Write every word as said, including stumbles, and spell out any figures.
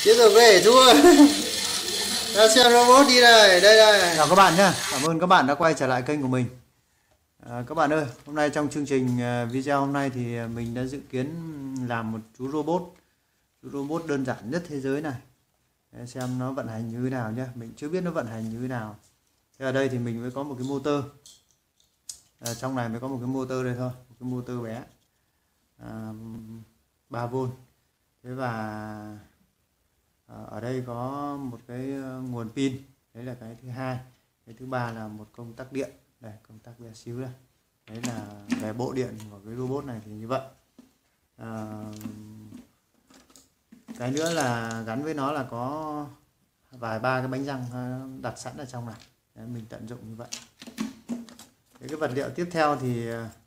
Tiếp tục về thua. Ta xem robot đi này, đây đây. Chào các bạn nhé, cảm ơn các bạn đã quay trở lại kênh của mình. À, các bạn ơi, hôm nay trong chương trình video hôm nay thì mình đã dự kiến làm một chú robot, chú robot đơn giản nhất thế giới này. Để xem nó vận hành như thế nào nhé, mình chưa biết nó vận hành như thế nào. Thế ở đây thì mình mới có một cái motor, à, trong này mới có một cái motor đây thôi, một cái motor bé, à, ba vôn. Thế và ở đây có một cái nguồn pin, đấy là cái thứ hai. Cái thứ ba là một công tắc điện, đây công tắc bé xíu đây. Đấy là về bộ điện của cái robot này thì như vậy. À, cái nữa là gắn với nó là có vài ba cái bánh răng đặt sẵn ở trong này. Đấy, mình tận dụng như vậy. Cái, cái vật liệu tiếp theo thì